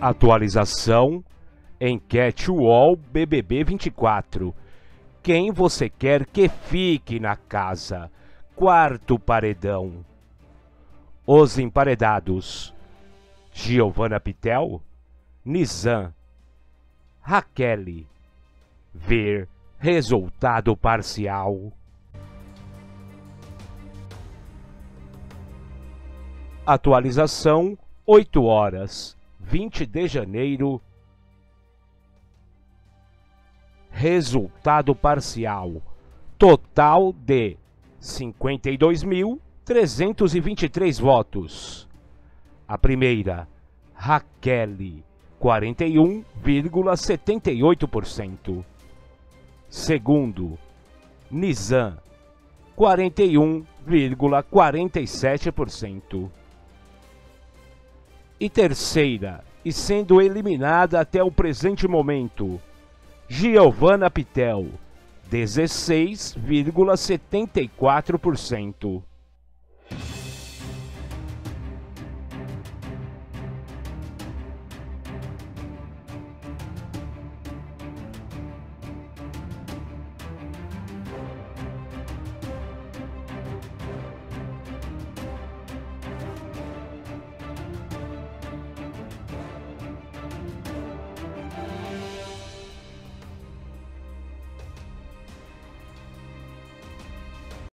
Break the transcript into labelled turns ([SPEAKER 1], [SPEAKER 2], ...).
[SPEAKER 1] Atualização, enquete UOL BBB 24. Quem você quer que fique na casa? Quarto paredão. Os emparedados: Giovanna Pitel, Nizam, Raquel. Ver resultado parcial. Atualização, 8 horas, 20 de janeiro. Resultado parcial. Total de 52.323 votos. A primeira, Raquel, 41,78%. Segundo, Nizam, 41,47%. E terceira, e sendo eliminada até o presente momento, Giovanna Pitel, 16,74%.